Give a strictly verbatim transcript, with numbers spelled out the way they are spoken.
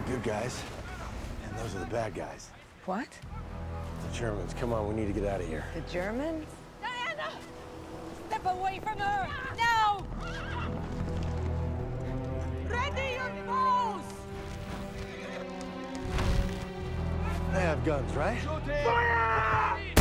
good guys, and those are the bad guys. What? The Germans. Come on, we need to get out of here. The Germans? Diana! Step away from her! Now! Ready your bows! They have guns, right? Fire!